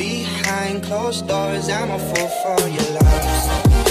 behind closed doors. I'm a fool for your love.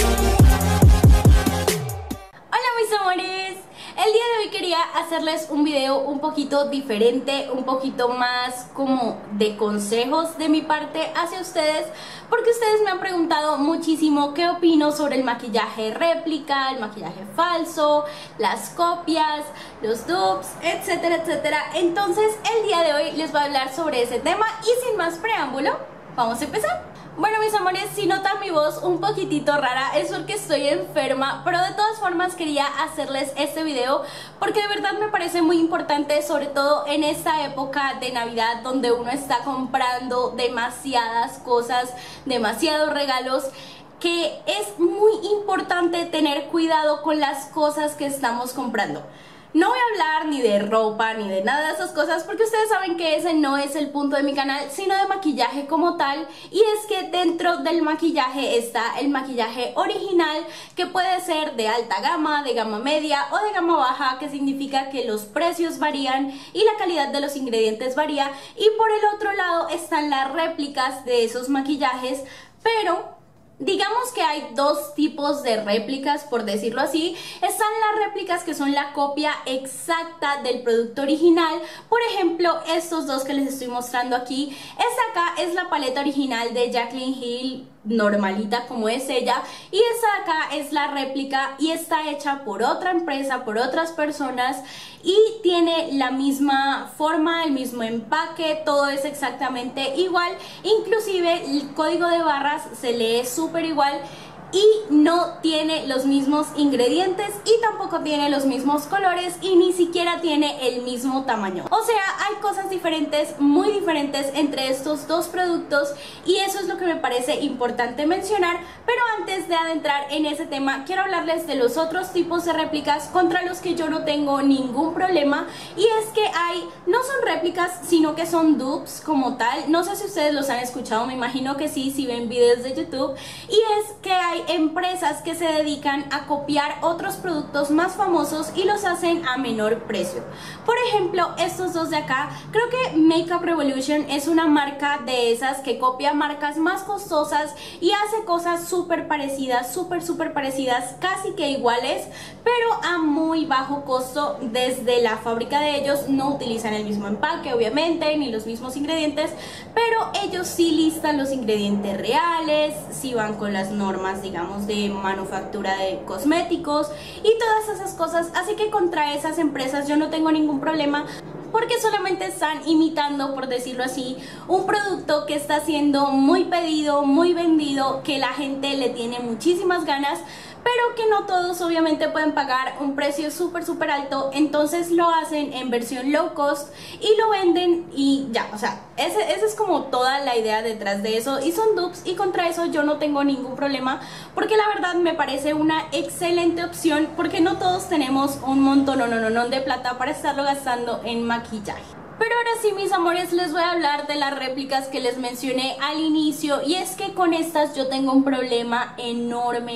Hola mis amores, el día de hoy quería hacerles un video un poquito diferente, un poquito más como de consejos de mi parte hacia ustedes, porque ustedes me han preguntado muchísimo qué opino sobre el maquillaje réplica, el maquillaje falso, las copias, los dupes, etcétera, etcétera. Entonces el día de hoy les voy a hablar sobre ese tema y sin más preámbulo, vamos a empezar. Bueno mis amores, si notan mi voz un poquitito rara es porque estoy enferma, pero de todas formas quería hacerles este video porque de verdad me parece muy importante, sobre todo en esta época de Navidad donde uno está comprando demasiadas cosas, demasiados regalos, que es muy importante tener cuidado con las cosas que estamos comprando. No voy a hablar ni de ropa ni de nada de esas cosas porque ustedes saben que ese no es el punto de mi canal, sino de maquillaje como tal. Y es que dentro del maquillaje está el maquillaje original, que puede ser de alta gama, de gama media o de gama baja, que significa que los precios varían y la calidad de los ingredientes varía. Y por el otro lado están las réplicas de esos maquillajes, pero digamos que hay dos tipos de réplicas, por decirlo así. Están las réplicas que son la copia exacta del producto original. Por ejemplo, estos dos que les estoy mostrando aquí. Esta acá es la paleta original de Jaclyn Hill, normalita como es ella, y esta de acá es la réplica y está hecha por otra empresa, por otras personas, y tiene la misma forma, el mismo empaque, todo es exactamente igual, inclusive el código de barras se lee súper igual y no tiene los mismos ingredientes y tampoco tiene los mismos colores y ni siquiera tiene el mismo tamaño. O sea, hay cosas diferentes, muy diferentes entre estos dos productos y eso es lo que me parece importante mencionar. Pero antes de adentrar en ese tema, quiero hablarles de los otros tipos de réplicas contra los que yo no tengo ningún problema, y es que hay, no son réplicas, sino que son dupes como tal. No sé si ustedes los han escuchado, me imagino que sí, si ven videos de YouTube, y es que hay empresas que se dedican a copiar otros productos más famosos y los hacen a menor precio. Por ejemplo, estos dos de acá, creo que Makeup Revolution es una marca de esas que copia marcas más costosas y hace cosas súper parecidas, súper parecidas, casi que iguales, pero a muy bajo costo desde la fábrica de ellos. No utilizan el mismo empaque, obviamente, ni los mismos ingredientes, pero ellos sí listan los ingredientes reales, sí van con las normas, digamos, de manufactura de cosméticos y todas esas cosas. Así que contra esas empresas yo no tengo ningún problema, porque solamente están imitando, por decirlo así, un producto que está siendo muy pedido, muy vendido, que la gente le tiene muchísimas ganas, pero que no todos obviamente pueden pagar un precio súper alto. Entonces lo hacen en versión low cost y lo venden y ya, o sea, esa es como toda la idea detrás de eso, y son dupes, y contra eso yo no tengo ningún problema, porque la verdad me parece una excelente opción, porque no todos tenemos un montón de plata para estarlo gastando en maquillaje. Pero ahora sí, mis amores, les voy a hablar de las réplicas que les mencioné al inicio, y es que con estas yo tengo un problema enorme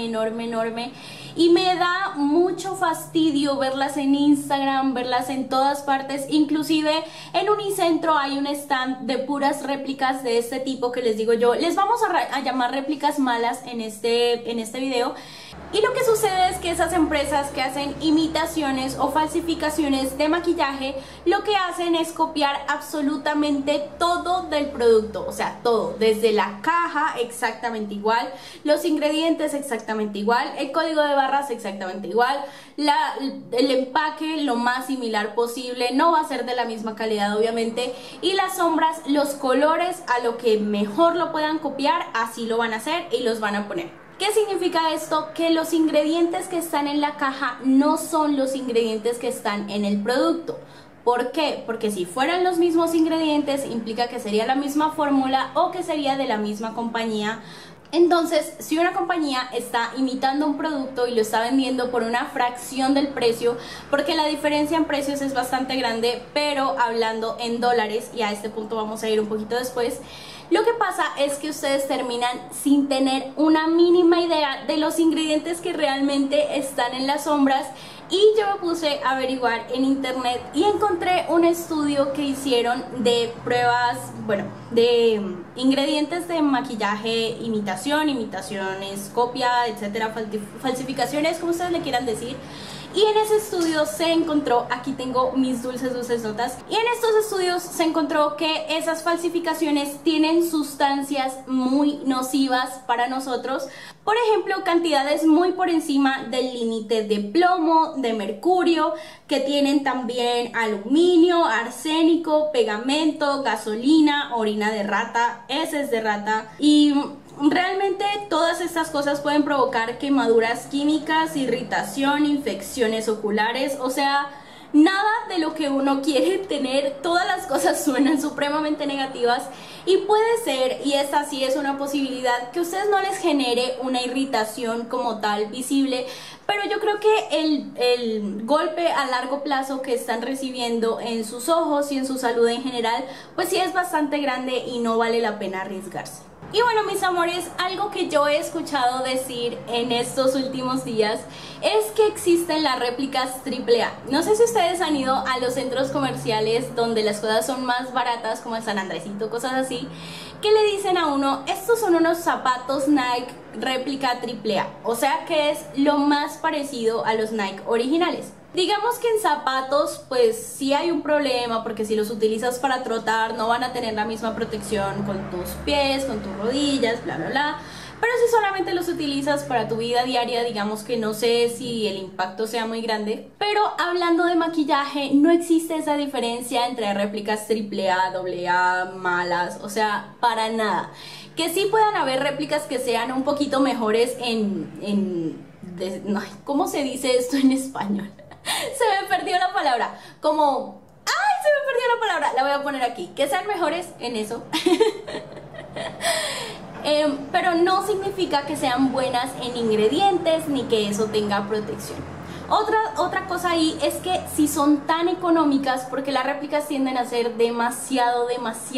y me da mucho fastidio verlas en Instagram, verlas en todas partes. Inclusive en Unicentro hay un stand de puras réplicas de este tipo que les digo yo, les vamos a llamar réplicas malas en este video. Y lo que sucede es que esas empresas que hacen imitaciones o falsificaciones de maquillaje, lo que hacen es copiar absolutamente todo del producto, o sea, todo, desde la caja exactamente igual, los ingredientes exactamente igual, el código de barras exactamente igual, el empaque lo más similar posible, no va a ser de la misma calidad obviamente, y las sombras, los colores, a lo que mejor lo puedan copiar, así lo van a hacer y los van a poner. ¿Qué significa esto? Que los ingredientes que están en la caja no son los ingredientes que están en el producto. ¿Por qué? Porque si fueran los mismos ingredientes implica que sería la misma fórmula o que sería de la misma compañía. Entonces, si una compañía está imitando un producto y lo está vendiendo por una fracción del precio, porque la diferencia en precios es bastante grande, pero hablando en dólares, y a este punto vamos a ir un poquito después, lo que pasa es que ustedes terminan sin tener una mínima idea de los ingredientes que realmente están en las sombras, y yo me puse a averiguar en internet y encontré un estudio que hicieron de pruebas, bueno, de ingredientes de maquillaje, imitaciones, copia, etcétera, falsificaciones, como ustedes le quieran decir. Y en ese estudio se encontró, aquí tengo mis dulces notas, y en estos estudios se encontró que esas falsificaciones tienen sustancias muy nocivas para nosotros. Por ejemplo, cantidades muy por encima del límite de plomo, de mercurio, que tienen también aluminio, arsénico, pegamento, gasolina, orina de rata, heces de rata y... realmente todas estas cosas pueden provocar quemaduras químicas, irritación, infecciones oculares, o sea, nada de lo que uno quiere tener. Todas las cosas suenan supremamente negativas y puede ser, y esta sí es una posibilidad, que a ustedes no les genere una irritación como tal visible, pero yo creo que el golpe a largo plazo que están recibiendo en sus ojos y en su salud en general, pues sí es bastante grande y no vale la pena arriesgarse. Y bueno, mis amores, algo que yo he escuchado decir en estos últimos días es que existen las réplicas AAA. No sé si ustedes han ido a los centros comerciales donde las cosas son más baratas, como el San Andresito, cosas así, que le dicen a uno, estos son unos zapatos Nike réplica AAA, o sea que es lo más parecido a los Nike originales. Digamos que en zapatos pues sí hay un problema, porque si los utilizas para trotar no van a tener la misma protección con tus pies, con tus rodillas, bla bla bla. Pero si solamente los utilizas para tu vida diaria, digamos que no sé si el impacto sea muy grande. Pero hablando de maquillaje, no existe esa diferencia entre réplicas AAA, AA, malas, o sea, para nada. Que sí puedan haber réplicas que sean un poquito mejores ¿cómo se dice esto en español? Se me perdió la palabra, como... ¡ay! Se me perdió la palabra, la voy a poner aquí. Que sean mejores en eso. Pero no significa que sean buenas en ingredientes ni que eso tenga protección. Otra cosa ahí es que si son tan económicas, porque las réplicas tienden a ser demasiado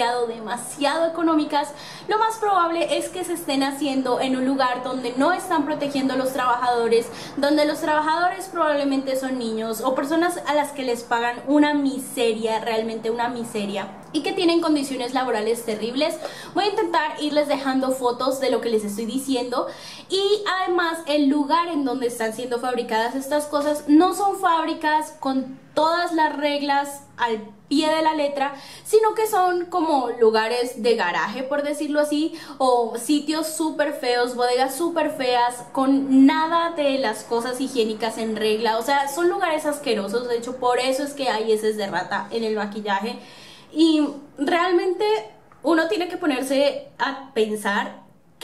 económicas, lo más probable es que se estén haciendo en un lugar donde no están protegiendo a los trabajadores, donde los trabajadores probablemente son niños o personas a las que les pagan una miseria, realmente una miseria, y que tienen condiciones laborales terribles. Voy a intentar irles dejando fotos de lo que les estoy diciendo, y además el lugar en donde están siendo fabricadas estas cosas no son fábricas con todas las reglas al pie de la letra, sino que son como lugares de garaje, por decirlo así, o sitios súper feos, bodegas súper feas, con nada de las cosas higiénicas en regla. O sea, son lugares asquerosos. De hecho, por eso es que hay heces de rata en el maquillaje. Y realmente uno tiene que ponerse a pensar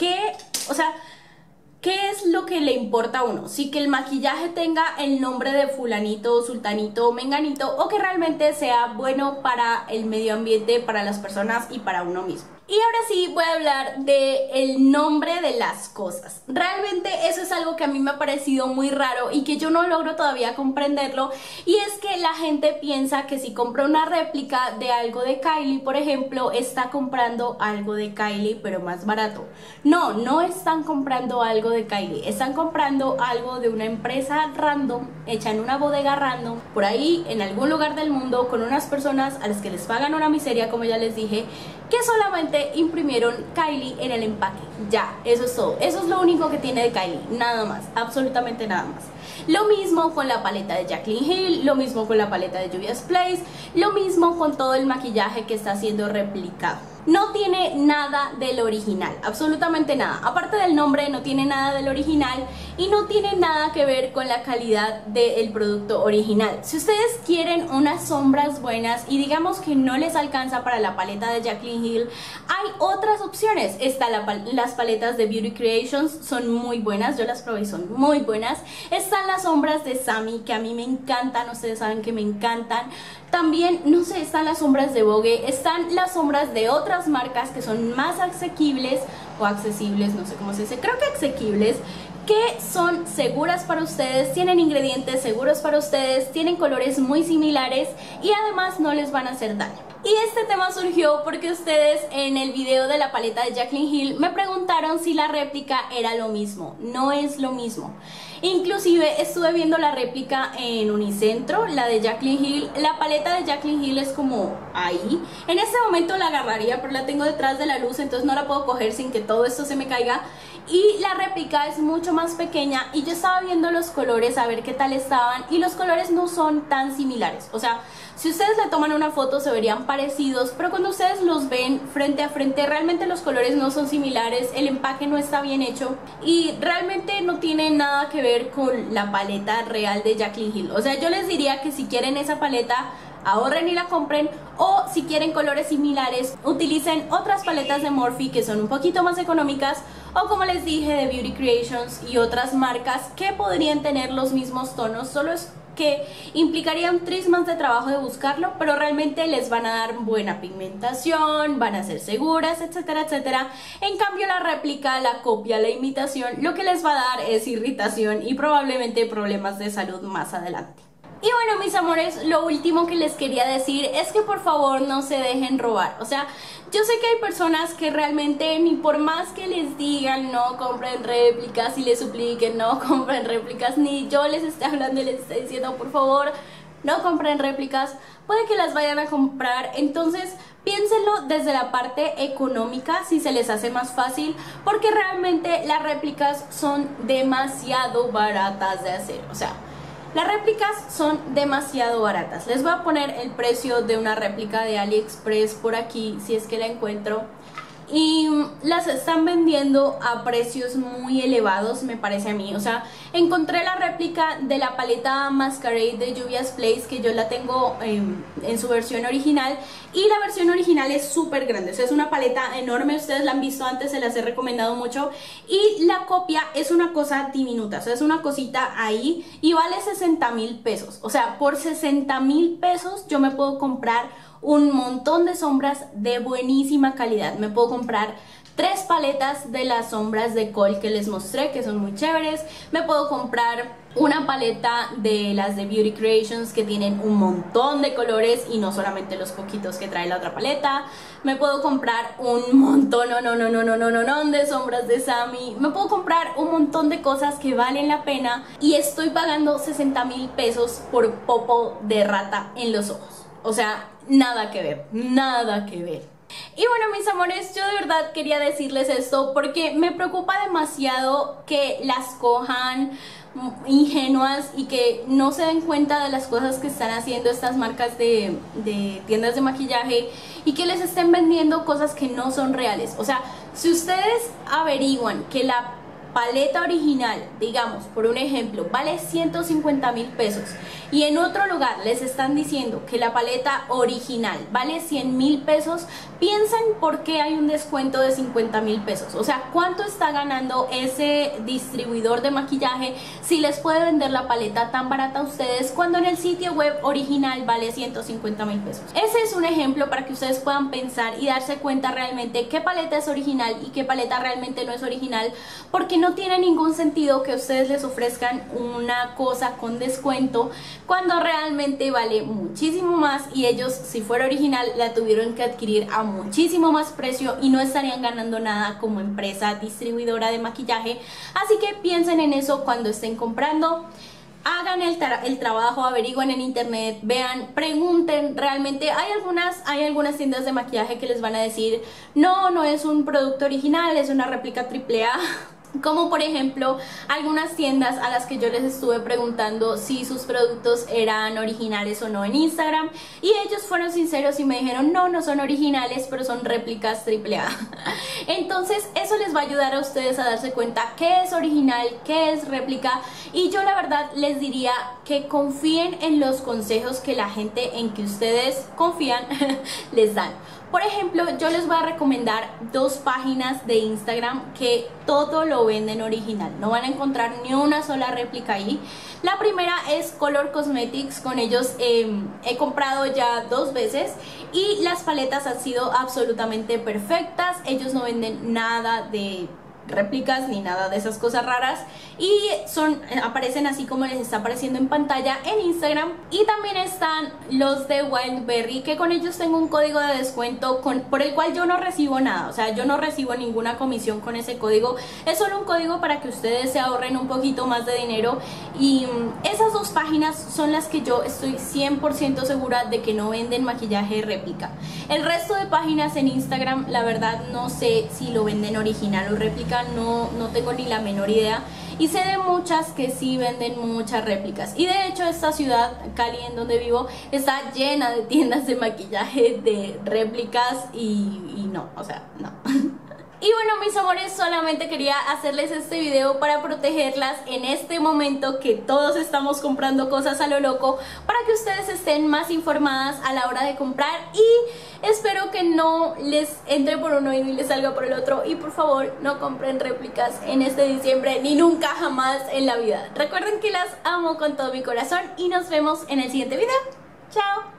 o sea, ¿qué es lo que le importa a uno? Si que el maquillaje tenga el nombre de fulanito, sultanito, menganito, o que realmente sea bueno para el medio ambiente, para las personas y para uno mismo. Y ahora sí voy a hablar del nombre de las cosas. Realmente eso es algo que a mí me ha parecido muy raro y que yo no logro todavía comprenderlo. Y es que la gente piensa que si compra una réplica de algo de Kylie, por ejemplo, está comprando algo de Kylie pero más barato. No, no están comprando algo de Kylie. Están comprando algo de una empresa random, hecha en una bodega random, por ahí en algún lugar del mundo, con unas personas a las que les pagan una miseria, como ya les dije, que solamente imprimieron Kylie en el empaque. Ya, eso es todo. Eso es lo único que tiene de Kylie, nada más, absolutamente nada más. Lo mismo con la paleta de Jaclyn Hill, lo mismo con la paleta de Juvia's Place, lo mismo con todo el maquillaje que está siendo replicado. No tiene nada del original, absolutamente nada. Aparte del nombre, no tiene nada del original y no tiene nada que ver con la calidad del producto original. Si ustedes quieren unas sombras buenas y digamos que no les alcanza para la paleta de Jaclyn Hill, hay otras opciones. Están las paletas de Beauty Creations, son muy buenas, yo las probé y son muy buenas. Están las sombras de Sammy, que a mí me encantan, ustedes saben que me encantan. También, no sé, están las sombras de Vogue, están las sombras de otras marcas que son más asequibles o accesibles, no sé cómo se dice, creo que asequibles, que son seguras para ustedes, tienen ingredientes seguros para ustedes, tienen colores muy similares y además no les van a hacer daño. Y este tema surgió porque ustedes en el video de la paleta de Jaclyn Hill me preguntaron si la réplica era lo mismo. No es lo mismo. Inclusive estuve viendo la réplica en Unicentro, la de Jaclyn Hill. La paleta de Jaclyn Hill es como ahí. En este momento la agarraría, pero la tengo detrás de la luz, entonces no la puedo coger sin que todo esto se me caiga. Y la réplica es mucho más pequeña y yo estaba viendo los colores a ver qué tal estaban y los colores no son tan similares. O sea, si ustedes le toman una foto se verían parecidos, pero cuando ustedes los ven frente a frente realmente los colores no son similares, el empaque no está bien hecho y realmente no tiene nada que ver con la paleta real de Jaclyn Hill. O sea, yo les diría que si quieren esa paleta, ahorren y la compren, o si quieren colores similares, utilicen otras paletas de Morphe que son un poquito más económicas, o como les dije, de Beauty Creations y otras marcas que podrían tener los mismos tonos, solo es que implicaría un tris más de trabajo de buscarlo, pero realmente les van a dar buena pigmentación, van a ser seguras, etcétera, etcétera. En cambio la réplica, la copia, la imitación, lo que les va a dar es irritación y probablemente problemas de salud más adelante. Y bueno, mis amores, lo último que les quería decir es que por favor no se dejen robar. O sea, yo sé que hay personas que realmente ni por más que les digan no compren réplicas y les supliquen no compren réplicas, ni yo les esté hablando y les esté diciendo por favor no compren réplicas, puede que las vayan a comprar. Entonces piénsenlo desde la parte económica, si se les hace más fácil, porque realmente las réplicas son demasiado baratas de hacer. O sea, las réplicas son demasiado baratas. Les voy a poner el precio de una réplica de AliExpress por aquí, si es que la encuentro. Y las están vendiendo a precios muy elevados, me parece a mí. O sea, encontré la réplica de la paleta Masquerade de Juvia's Place, que yo la tengo en su versión original. Y la versión original es súper grande, o sea, es una paleta enorme. Ustedes la han visto antes, se las he recomendado mucho. Y la copia es una cosa diminuta, o sea, es una cosita ahí y vale 60,000 pesos. O sea, por 60,000 pesos yo me puedo comprar un montón de sombras de buenísima calidad. Me puedo comprar 3 paletas de las sombras de Cole que les mostré, que son muy chéveres. Me puedo comprar una paleta de las de Beauty Creations que tienen un montón de colores y no solamente los poquitos que trae la otra paleta. Me puedo comprar un montón, de sombras de Sammy. Me puedo comprar un montón de cosas que valen la pena y estoy pagando 60,000 pesos por popo de rata en los ojos. O sea, nada que ver, nada que ver. Y bueno, mis amores, yo de verdad quería decirles esto porque me preocupa demasiado que las cojan ingenuas y que no se den cuenta de las cosas que están haciendo estas marcas de tiendas de maquillaje y que les estén vendiendo cosas que no son reales. O sea, si ustedes averiguan que la paleta original, digamos, por un ejemplo, vale 150,000 pesos y en otro lugar les están diciendo que la paleta original vale 100,000 pesos, piensen por qué hay un descuento de 50,000 pesos. O sea, ¿cuánto está ganando ese distribuidor de maquillaje si les puede vender la paleta tan barata a ustedes cuando en el sitio web original vale 150,000 pesos? Ese es un ejemplo para que ustedes puedan pensar y darse cuenta realmente qué paleta es original y qué paleta realmente no es original, porque no tiene ningún sentido que ustedes les ofrezcan una cosa con descuento cuando realmente vale muchísimo más y ellos, si fuera original, la tuvieron que adquirir a muchísimo más precio y no estarían ganando nada como empresa distribuidora de maquillaje. Así que piensen en eso cuando estén comprando. Hagan el trabajo, averigüen en internet, vean, pregunten. Realmente hay algunas tiendas de maquillaje que les van a decir no es un producto original, es una réplica AAA. Como por ejemplo algunas tiendas a las que yo les estuve preguntando si sus productos eran originales o no en Instagram, y ellos fueron sinceros y me dijeron no son originales, pero son réplicas AAA. Entonces eso les va a ayudar a ustedes a darse cuenta qué es original, qué es réplica, y yo la verdad les diría que confíen en los consejos que la gente en que ustedes confían les dan. Por ejemplo, yo les voy a recomendar 2 páginas de Instagram que todo lo venden original. No van a encontrar ni una sola réplica ahí. La primera es Color Cosmetics. Con ellos he comprado ya 2 veces y las paletas han sido absolutamente perfectas. Ellos no venden nada de réplicas ni nada de esas cosas raras, y aparecen así como les está apareciendo en pantalla en Instagram. Y también están los de Wildberry, que con ellos tengo un código de descuento por el cual yo no recibo nada, o sea, yo no recibo ninguna comisión con ese código, es solo un código para que ustedes se ahorren un poquito más de dinero. Y esas dos páginas son las que yo estoy 100% segura de que no venden maquillaje réplica. El resto de páginas en Instagram, la verdad no sé si lo venden original o réplica, no tengo ni la menor idea. Y sé de muchas que sí venden muchas réplicas. Y de hecho esta ciudad, Cali, en donde vivo, está llena de tiendas de maquillaje de réplicas y no, o sea, no. Y bueno, mis amores, solamente quería hacerles este video para protegerlas en este momento que todos estamos comprando cosas a lo loco, para que ustedes estén más informadas a la hora de comprar, y espero que no les entre por un oído y les salga por el otro. Y por favor, no compren réplicas en este diciembre ni nunca jamás en la vida. Recuerden que las amo con todo mi corazón y nos vemos en el siguiente video. ¡Chao!